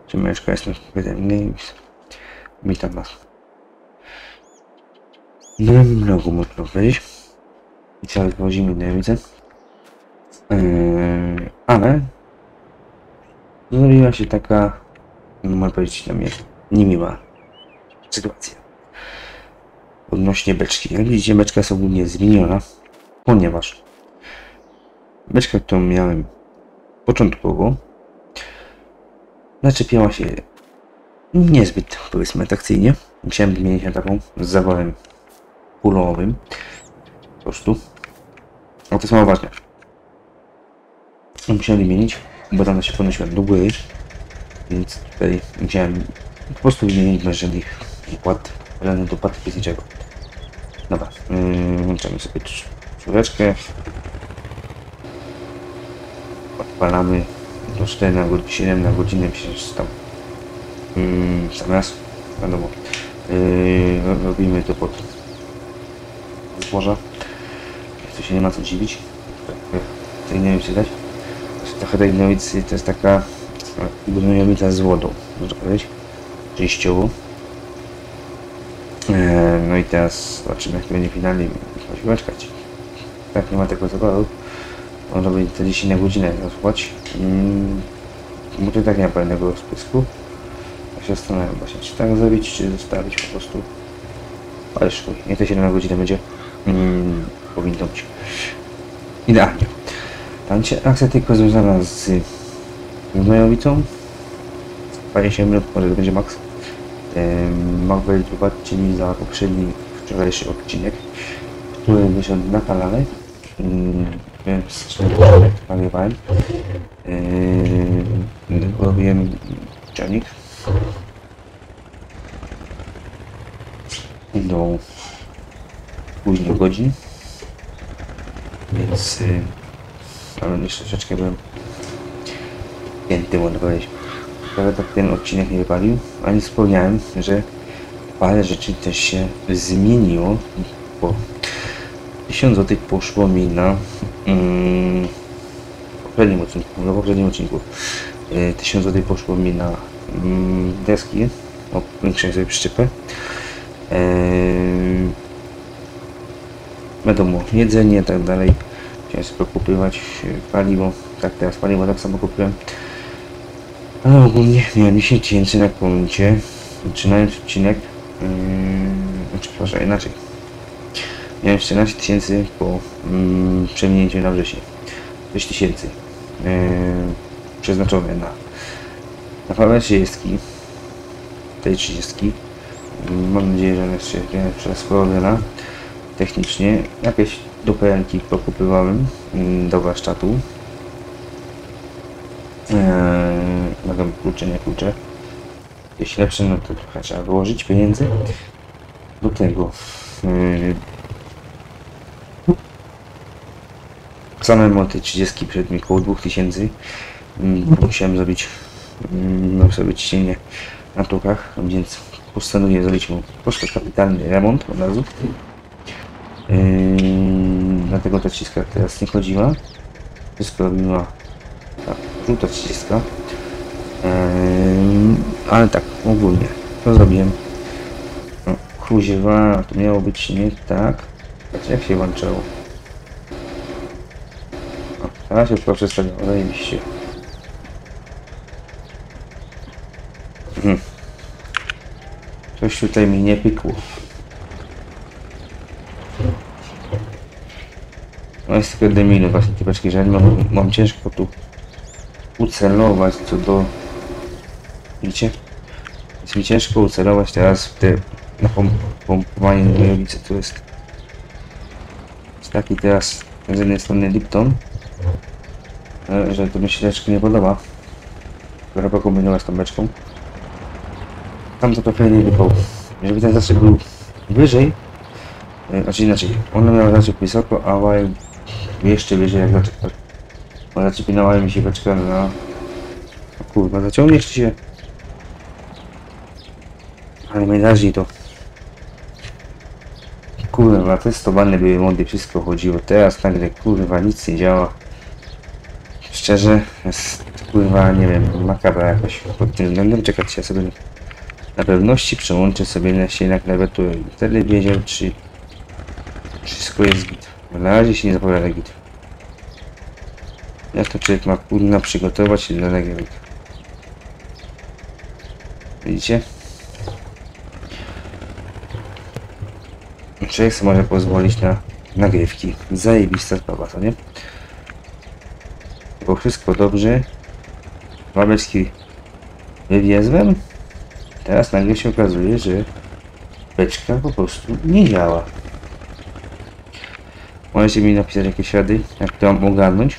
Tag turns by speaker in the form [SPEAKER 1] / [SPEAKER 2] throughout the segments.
[SPEAKER 1] Ciemeczka jest pewnie. Witam was. Nie wiem, mnogo można powiedzieć. I cały wychodzimy, nie widzę. Ale zrobiła się taka, można powiedzieć, dla mnie niemiła sytuacja. Odnośnie beczki. Jak widzicie, beczka jest ogólnie zmieniona, ponieważ beczka, którą miałem początkowo, zaczepiała się niezbyt, powiedzmy, atrakcyjnie. Musiałem wymienić na taką z zaworem kulowym. Po prostu. Ale to jest mało ważne. Musiałem wymienić, bo tam się podnosiła do góry. Więc tutaj musiałem po prostu wymienić bez żadnych układ, żadnych dopłat, bez niczego. Dobra, włączamy sobie czwóreczkę. Odpalamy do 4 na godzinę, 7 na godzinę, myślę, że tam sam raz, wiadomo, robimy to pod zboża, tu się nie ma co dziwić, tutaj nie wiem czy dać, trochę tej gnojowicy to jest taka gnojowica z wodą, można powiedzieć, częściowo. No i teraz zobaczymy, jak będzie finalnie, musimy czekać. Tak, nie ma tego zawodu. Można będzie te 10 na godzinę rozpłać. Bo to i tak nie ma pełnego rozpysku. Ja się zastanawiam właśnie, czy tak zrobić, czy zostawić po prostu. Ale szkuj, nie te 7 na godzinę będzie. Powinno być idealnie. Tam akcja tylko związana z gnojowicą. 20 minut, może to będzie maks. Mogę zobaczyć mi za poprzedni, wczorajszy odcinek, który wyszedł na kanale. Więc nagrywałem. Robiłem czajnik do późnych godzin, więc ale jeszcze troszeczkę byłem pięty, można powiedzieć. Ale tak ten odcinek nie wypalił, a nie wspomniałem, że parę rzeczy też się zmieniło, bo 1000 zł poszło mi na poprzednim odcinku 1000 zł poszło mi na deski, większą sobie przyczepę, wiadomo, jedzenie, tak dalej. Chciałem sobie kupować paliwo, tak teraz paliwo tak samo kupiłem, ale ogólnie miałem 10 000 na koncie, zaczynając odcinek, przepraszam, inaczej. Miałem 14 000 po przeminięciu na wrzesień. 6 000 przeznaczone na fałę 30, tej 30. Mam nadzieję, że ona jeszcze przeskrobiona technicznie. Jakieś dopełniki pokupywałem do warsztatu. Mogę klucze, nie klucze. Jeśli lepsze, no to trochę trzeba wyłożyć pieniędzy. Do tego samemu tej 30 przed mi około 2000. Musiałem zrobić ciśnienie na tukach, więc postanowiłem zrobić mu po prostu kapitalny remont od razu. Dlatego ta 30 teraz nie chodziła. Wszystko robiła ta żółta 30. Ale tak, ogólnie to zrobiłem. No, kuźwa, to miało być nie tak. Patrzcie, jak się włączało. Teraz się proszę stawiało, zajebiście. Coś tutaj mi nie pykło. No jest tylko deminu właśnie te beczki, że mam ciężko tu ucelować co do... Widzicie? Jest mi ciężko ucelować teraz w te napompowanie gnojowicy, to jest taki teraz z jednej strony Lipton, że to mi się troszeczkę nie podoba. Trzeba pokombinować z tą beczką. Tam to trochę nie wypał. Żeby ten zaczep był wyżej, znaczy inaczej, ona miała zaczep wysoko, a łaj jeszcze wyżej jak zaczep. Bo zaczepinała mi się beczka na... O kurwa, zaciągniesz się. Ale najważniej to... Kurwa, testowane były mody, wszystko chodziło. Teraz nagle kurwa nic nie działa. Szczerze, jest kurwa, nie wiem, makabra jakoś pod tym względem. Czekać, ja sobie na pewności przełączę sobie się na klawiaturę i wtedy wiedział, czy wszystko jest git. Na razie się nie zapowiada git. Jak to człowiek ma kurna przygotować się do nagrywek. Widzicie? Człowiek sobie może pozwolić na nagrywki. Zajebista sprawa, to nie? Było wszystko dobrze. Wabelski wywiezłem. Teraz nagle się okazuje, że beczka po prostu nie działa. Możecie mi napisać jakieś rady, jak to mam ogarnąć.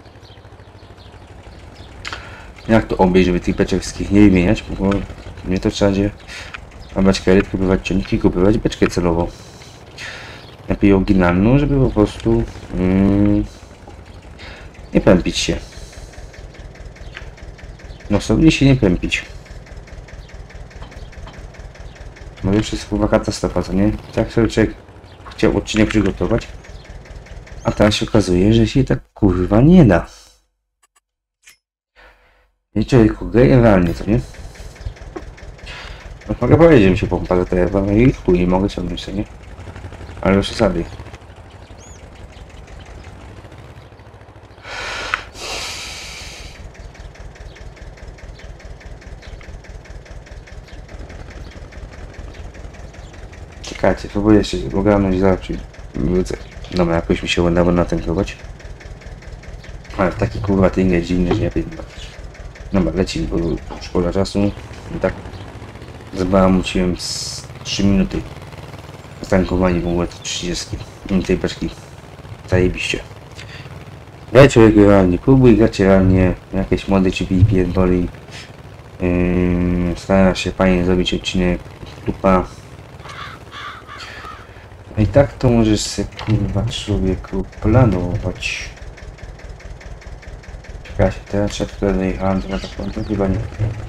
[SPEAKER 1] Jak to obejść, żeby tych beczek wszystkich nie wymieniać, bo mnie to trzeba będzie na beczkę elit kupować ciągniki, kupować beczkę celową. Lepiej oryginalną, żeby po prostu nie pępić się. No sobie się nie pępić. No już jest chyba katastrofa, co nie? Tak sobie człowiek chciał odcinek przygotować, a teraz się okazuje, że się tak kurwa nie da. I człowieku greje realnie, co nie? No mogę powiedzieć, że mi się pompa zatajała, no i chuj, nie mogę ciągnąć, co nie? Ale już przesady. Czekajcie, próbuję się ogarnąć, zaraz wrócę. Dobra, jakoś mi się udało natankować. Ale taki kurwa tynge dziwny, że ja wiem. Dobra, leci, bo szkoda czasu. I tak zbałamuciłem z 3 minuty. Tankowanie w ogóle to 30. I tej beczki zajebiście. Ja człowiek realnie próbuj, gracie realnie. Jakieś mody ci pierdoli. Stara się fajnie zrobić odcinek. Tupa. I tak to możesz sobie kurwa człowieku planować. Czekajcie, teraz trzeba tutaj dojechałem, to na tak to chyba nie.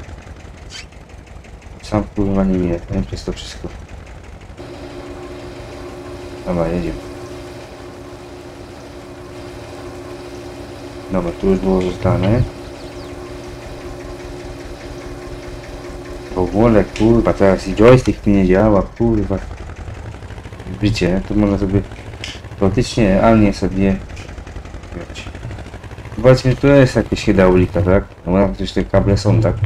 [SPEAKER 1] Sam kurwa nie wiem, nie przez to wszystko. Dobra, jedziemy. Dobra, tu już było zostane. W ogóle kurwa, teraz i joystick mi nie działa, kurwa. Widzicie, to można sobie praktycznie realnie sobie powiedzmy, że to jest jakieś hydraulika, tak? No bo przecież te kable są, tak?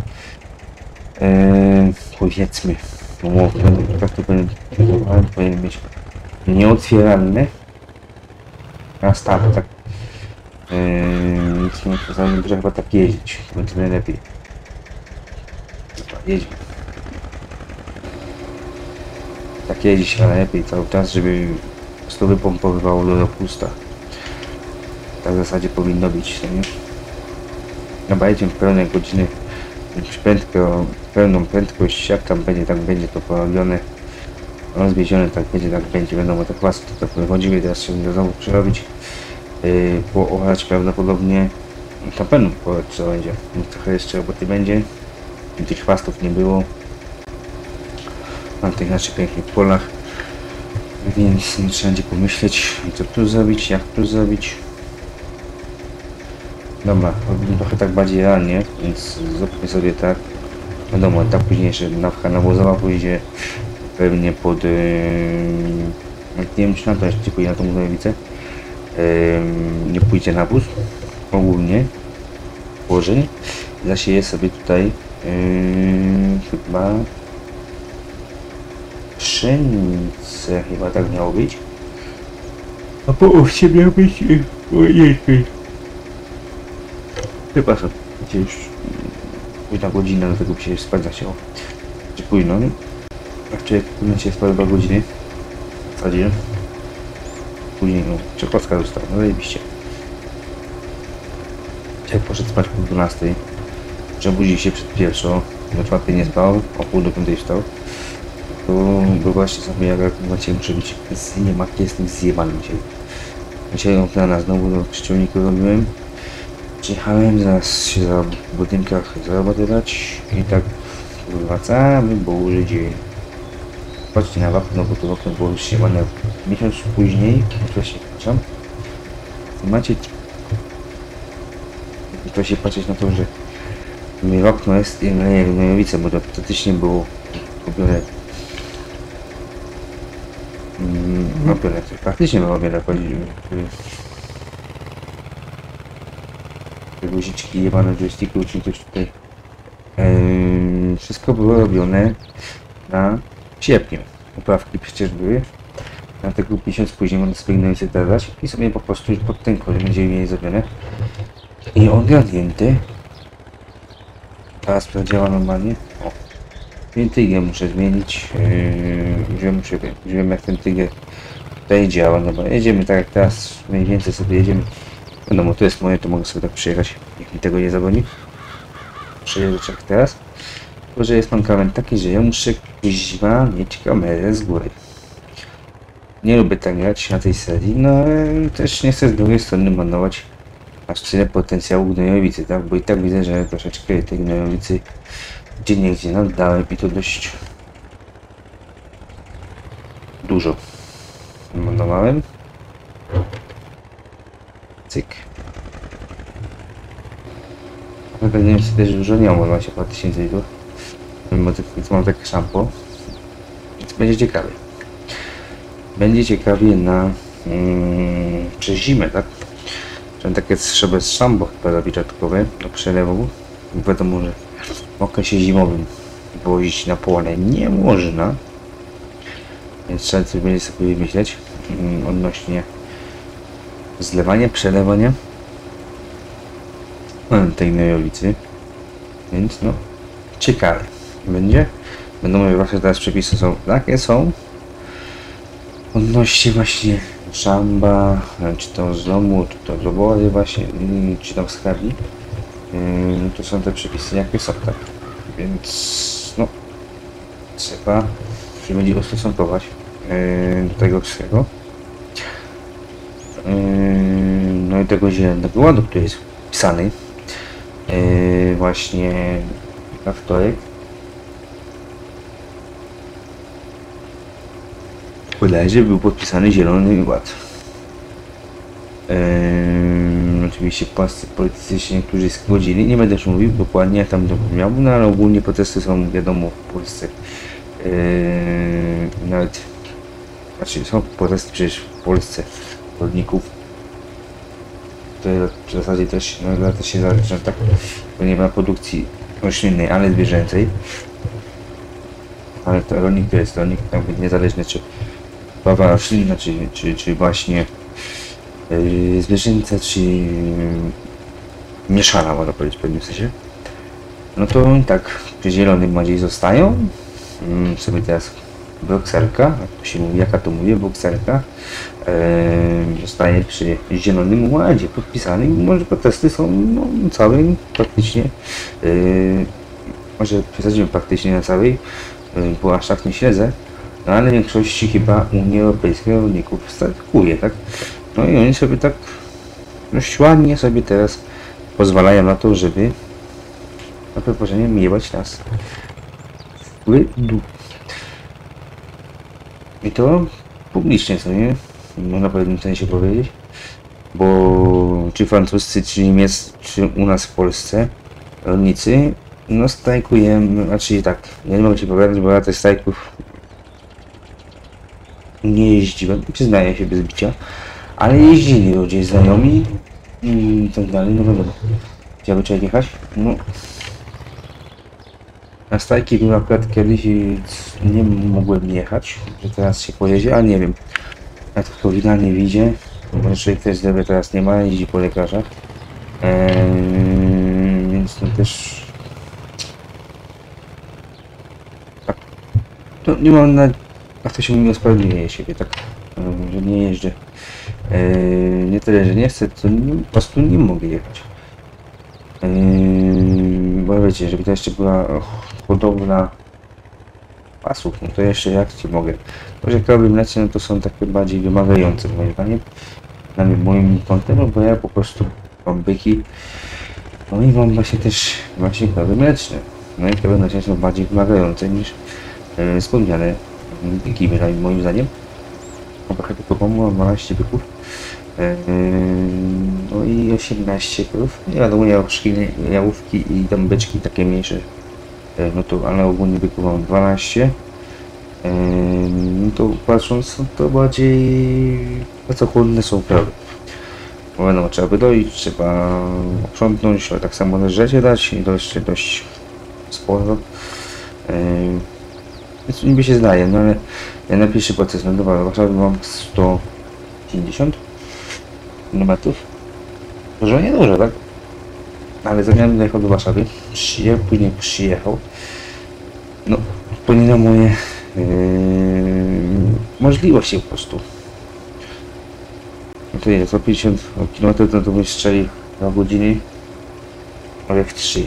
[SPEAKER 1] Powiedzmy, no tak to powinien być nieotwieralny na start, tak? Nic nie poza tym, że chyba tak jeździć, będzie najlepiej. Dobra, jedźmy. Tak jeździć, ale lepiej cały czas, żeby to wypompowywało do pusta. Tak w zasadzie powinno być, to nie? Dobra, jedziemy pełne godziny, pełną prędkość, jak tam będzie, tak będzie to porobione, rozwiezione, tak będzie, wiadomo, te kwasy to tak wychodziły, teraz trzeba znowu przerobić, poochać prawdopodobnie, na pewno poochać trzeba będzie, trochę jeszcze roboty będzie, tych chwastów nie było, na tych naszych pięknych polach, więc trzeba będzie pomyśleć, co tu zrobić, jak tu zrobić. Dobra, robimy trochę tak bardziej realnie, więc zróbmy sobie tak. Wiadomo, tak później jeszcze nawka nawozowa pójdzie pewnie pod... nie wiem czy na to jeszcze pójdzie na tą budowicę. Nie pójdzie nawóz ogólnie włożeń. Zasieję sobie tutaj chyba pszenicę, chyba tak miało być. A po owsie miał być... Przepraszam, gdzie już późna godzina, do tego by się spać zachciało. Czy późno, nie? Jak człowiek powinien się spać 2 godziny w zasadzie. Później, no, czekolatka została, no zajebiście. Jak poszedł spać po 12, przebudził się przed pierwszą, do 4 nie spał, o pół do 5 wstał. To właśnie sobie jak macie muszę być jestem zjebany dzisiaj. Dzisiaj na nas znowu do kościołniku robiłem. Przyjechałem, zaraz się za budynkach zarobotywać i tak kurwa cały boży dzień. Patrzcie na wapno, bo to wapno było już siemane miesiąc później, oczywiście przepraszam. Macie to się patrzeć na to, że mi okno jest i mleje gnojowice, bo to praktycznie było robione robione, praktycznie robione, te guziczki jebane joysticku czy coś tutaj. Wszystko było robione na sierpniu. Poprawki przecież były. Dlatego miesiąc później można sobie gnojowice dodać i sobie po prostu już pod ten kod będziemy mieli zrobione. I ogarnięte. Teraz to działa normalnie. O. Ten trigger muszę zmienić. Wiem jak ten trigger tutaj działa. No bo jedziemy tak jak teraz, mniej więcej sobie jedziemy. Wiadomo, to jest moje, to mogę sobie tak przyjechać. Nikt mi tego nie zabroni. Przejeżdżę jak teraz. Tylko, że jest mankament taki, że ja muszę kuźwa mieć kamerę z góry. Nie lubię tak grać na tej serii, no ale też nie chcę z drugiej strony marnować aż tyle potencjału gnojowicy, tak? Bo i tak widzę, że troszeczkę tej gnojowicy gdzie naddałem i to dość dużo marnowałem. Cyk. Nie wiem, czy też dużo nie mam, się po 1000 litrów. Więc mam takie szampo. Więc będzie ciekawie. Będzie ciekawie na przez zimę, tak? Czyli takie trzeba z szambo chyba zapiczatkowe do przelewu. Wiadomo, że w okresie zimowym wozić na pole nie można. Więc trzeba coś będzie sobie wymyśleć odnośnie zlewania, przelewania tej gnojowicy. Więc no ciekawe będzie. Będą właśnie teraz przepisy są takie są odnośnie właśnie szamba, czy to z domu, czy to z obozy właśnie, czy tam z skarbni. To są te przepisy jakie są, tak? Więc no trzeba się będzie ustosunkować do tego wszystkiego. No i tego zielonego ładu, który jest wpisany właśnie na wtorek. Bodajże był podpisany zielony ład. Oczywiście politycy się niektórzy zgodzili, nie będę już mówił dokładnie jak tam to miał, no ale ogólnie protesty są wiadomo w Polsce. Nawet znaczy są protesty przecież w Polsce rolników. To w zasadzie też no, to się zależy, tak, bo nie ma produkcji roślinnej, ale zwierzęcej. Ale to rolnik to jest rolnik jakby niezależny czy prawa roślinna, czy właśnie zwierzęca, czy mieszana, można powiedzieć w pewnym sensie. No to tak, przy zielonym bardziej zostają. Sobie teraz bokserka, jak to się mówi, jaka to mówię, bokserka zostaje przy zielonym ładzie podpisany. Może protesty są no, całym praktycznie, może przesadzimy praktycznie na całej, bo aż tak nie śledzę. No ale w większości chyba Unii Europejskiej rolników startuje, tak? No i oni sobie tak dość ładnie sobie teraz pozwalają na to, żeby na przeproszenie miewać nas w dół. I to publicznie sobie, można w pewnym sensie powiedzieć, bo czy francuscy, czy niemieccy, czy u nas w Polsce rolnicy, no strajkujemy, znaczy tak, ja nie mogę ci powiedzieć, bo ja tych strajków nie jeździłem, przyznaję się bez bicia, ale jeździli ludzie znajomi i tak dalej, no wiadomo. Chciałby człowiek jechać? No. Na strajki był akurat kiedyś i nie mogłem jechać, że teraz się pojedzie, ale nie wiem. Jak to finalnie widzie, bo człowiek też zdrowia teraz nie ma, jeździ po lekarzach. Więc to też... Tak. To nie mam na... Jak to się mówi, usprawiedliwienie siebie, tak? Że nie jeżdżę. Nie tyle, że nie chcę, to po prostu nie mogę jechać. Bo wiecie, żeby to jeszcze była hodowla pasów, no to jeszcze jak ci mogę. Może krowy mleczne, no to są takie bardziej wymagające moim zdaniem, na moim kątem, bo ja po prostu mam byki, no i mam właśnie też krowy mleczne. No i krowy mleczne są bardziej wymagające niż wspomniane byki, moim zdaniem. Mam trochę tylko mam 12 byków, No i 18 krów. Nie wiadomo, jałówki i tam beczki takie mniejsze. No to, ale ogólnie byków mam 12. No to patrząc, no to bardziej pracochłonne są krowy. Bo wiadomo, trzeba by doić, trzeba uprzątnąć, ale tak samo też rzeczy dać i to jeszcze dość sporo. Więc niby się zdaje, no ale ja na pierwszy proces lądowania w Warszawie mam 150 km. Dużo nie dużo, tak? Ale zamiast dojechał do Warszawy, później przyjechał. No, na moje możliwości po prostu. No to jest 150 km, no to bym strzelił na godziny, ale w 3.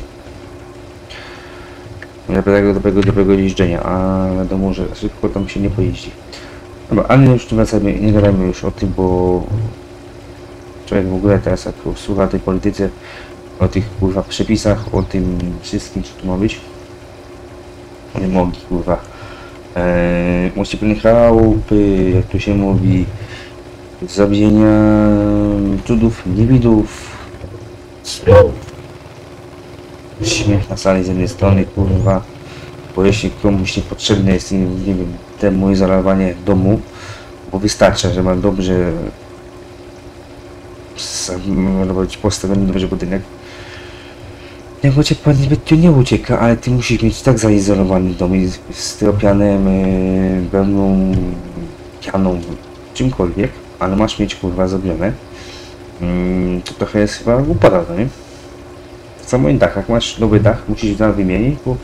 [SPEAKER 1] Dobrego jeżdżenia, a wiadomo, że szybko tam się nie pojeździ. Dobra, ale już nie wracajmy, nie gadajmy już o tym, bo człowiek w ogóle teraz jak słucha o tej polityce, o tych kurwa przepisach, o tym wszystkim, co tu ma być. Nie mogli kurwa. Ościeplenie chałupy, jak tu się mówi, zabienia cudów, niewidów. Śmiech na sali z jednej strony, kurwa, bo jeśli komuś niepotrzebne jest, nie wiem, temu izolowanie domu, bo wystarcza, że ma dobrze postawiony dobrze budynek. Jako ciepła niby tu nie ucieka, ale ty musisz mieć tak zaizolowany dom z styropianem, pełną pianą, czymkolwiek, ale masz mieć kurwa zrobione. To trochę jest chyba upada, no nie? W samym dach, jak masz nowy dach, musisz dach wymienić, bo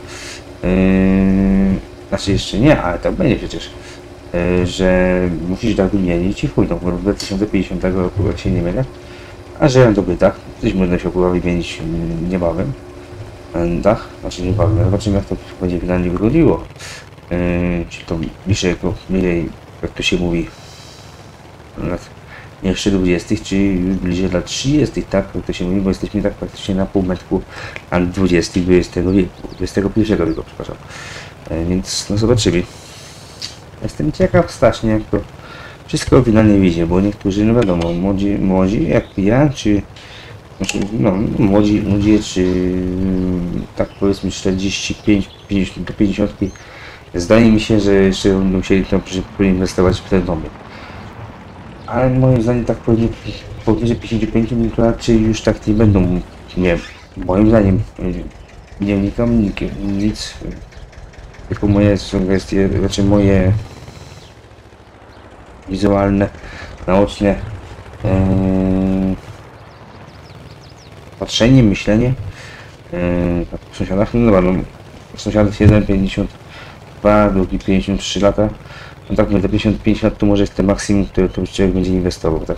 [SPEAKER 1] znaczy jeszcze nie, ale tak będzie przecież, że musisz dach wymienić i chuj, no, w 2050 roku, jak się nie mylę, a że mam dobry dach, coś można się chyba wymienić niebawem. Dach, znaczy niebawem, zobaczymy jak to będzie finalnie wychodziło. Czy to bliżej, jak to się mówi, lat jeszcze 20, czy bliżej lat 30, tak, jak to się mówi, bo jesteśmy tak praktycznie na półmetku lat 20 XX wieku, XXI wieku, przepraszam. Więc no zobaczymy. Jestem ciekaw strasznie, jak to wszystko finalnie wyjdzie, bo niektórzy, no wiadomo, młodzi jak ja, czy no, młodzi ludzie, czy tak powiedzmy 45, 50 do 50, zdaje mi się, że jeszcze będą musieli tam inwestować w te domy. Ale moim zdaniem tak powyżej 55 to raczej już tak nie będą, nie, moim zdaniem nie wnikam nic, tylko moje sugestie, znaczy moje wizualne, naoczne patrzenie, myślenie w sąsiadach, no dobra, no sąsiadów jeden 52, drugi 53 lata, no tak, te 55 lat to może jest ten maksimum, który to człowiek będzie inwestował, tak,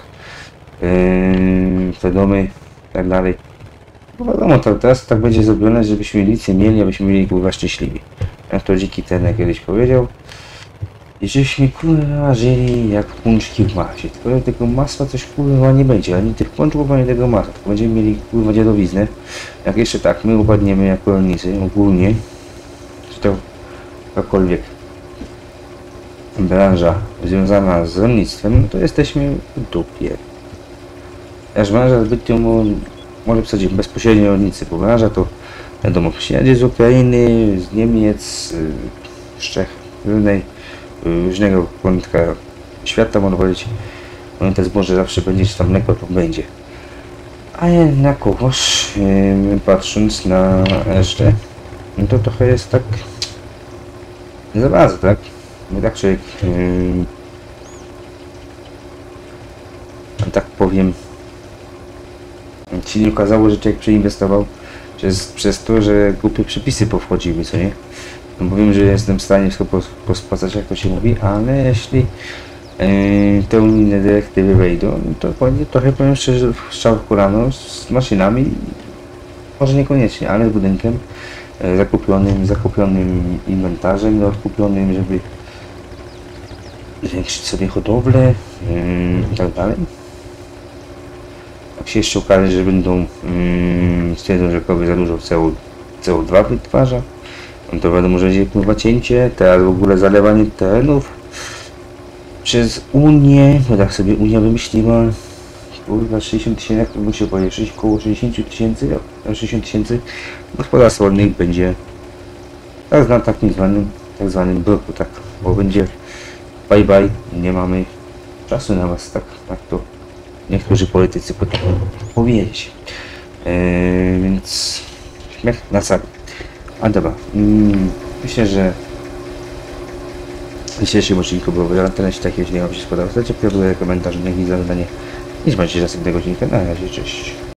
[SPEAKER 1] w te domy i tak dalej. No wiadomo, to teraz tak będzie zrobione, żebyśmy nic nie mieli, abyśmy byli kurwa szczęśliwi. Jak to dziki ten kiedyś powiedział. I żebyśmy kurwa żyli jak pączki w masie. Tylko tego masła coś kurwa nie będzie, ani tych pączków, ani tego masła. Tylko będziemy mieli kurwa dziadowiznę. Jak jeszcze tak, my upadniemy jako rolnicy ogólnie, czy to jakakolwiek branża związana z rolnictwem, no to jesteśmy w dupie. Aż branża zbytnio może wsadzić bezpośrednio rolnicy, bo branża to wiadomo, przyjadzie z Ukrainy, z Niemiec, z Czech, różnego kątka świata, można powiedzieć, no te zboże zawsze będzie, czy tam mleko to będzie. A jednakowoż, patrząc na resztę, no to trochę jest tak za bardzo, tak? No tak człowiek, tak powiem, ci nie okazało, że człowiek przeinwestował przez to, że głupie przepisy powchodziły, co nie? No powiem, że jestem w stanie wszystko pospłacać, jak to się mówi, ale jeśli te unijne dyrektywy wejdą, to trochę powiem szczerze, strzał w kolano z maszynami, może niekoniecznie, ale z budynkiem zakupionym inwentarzem, odkupionym, żeby zwiększyć sobie hodowlę i tak dalej. Jak się jeszcze okaże, że będą stwierdzą, że kogoś za dużo CO2 wytwarza, no to wiadomo, że będzie kurwa cięcie, teraz w ogóle zalewanie terenów przez Unię, bo tak sobie Unia wymyśliła, kurwa 60 000, jak to muszę powiedzieć, około 60 000, 60 000 gospodarstw rolnych będzie na tak zwanym bloku, tak, bo będzie bye bye, nie mamy czasu na was, tak jak to niektórzy politycy potrafią powiedzieć. Więc śmiech na sali. A dobra, myślę, że w dzisiejszym odcinku było na tyle. Jeśli tak, jeśli Wam się spodobał, dajcie komentarz, link i zadanie. Nie zbędźcie następnego odcinka. Na razie, cześć.